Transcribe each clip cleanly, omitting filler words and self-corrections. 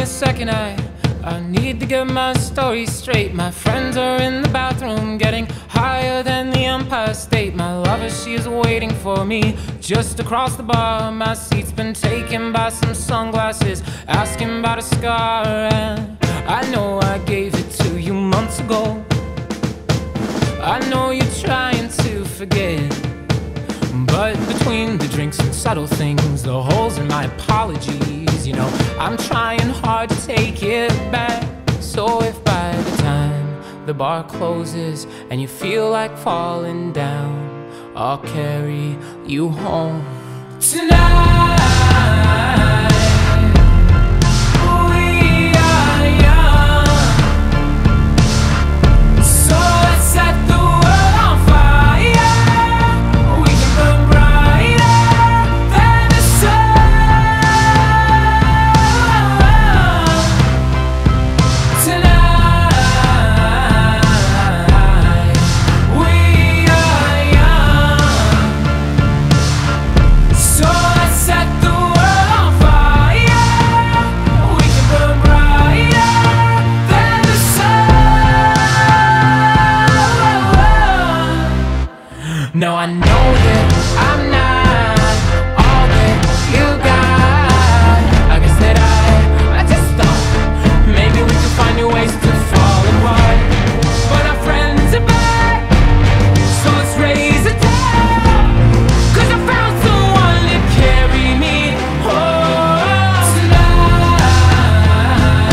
a second, I need to get my story straight. My friends are in the bathroom getting higher than the Empire State. My lover, she is waiting for me just across the bar. My seat's been taken by some sunglasses, asking about a scar. And I know I gave it to you months ago. I know you're trying to forget, but between the drinks and subtle things, the holes in my apologies, you know, I'm trying hard to take it back. So if by the time the bar closes and you feel like falling down, I'll carry you home tonight. No, I know that I'm not all that you got. I guess that I just thought maybe we could find new ways to fall apart. But our friends are back, so let's raise a toast, 'cause I found someone to carry me home tonight.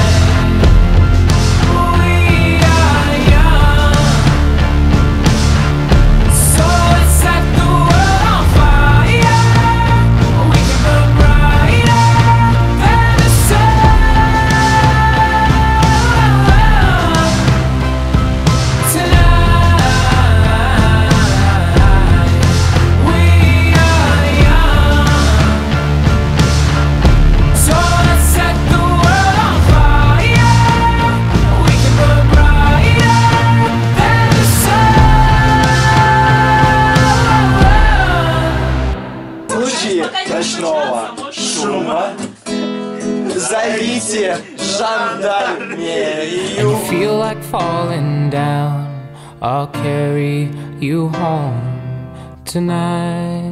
We are young, so set the world on fire. We can burn brighter than the sun tonight. We are young, so let's set the world on fire. We can burn brighter than the sun. В случае ночного шума зовите жандармерию. You feel like falling down, I'll carry you home tonight.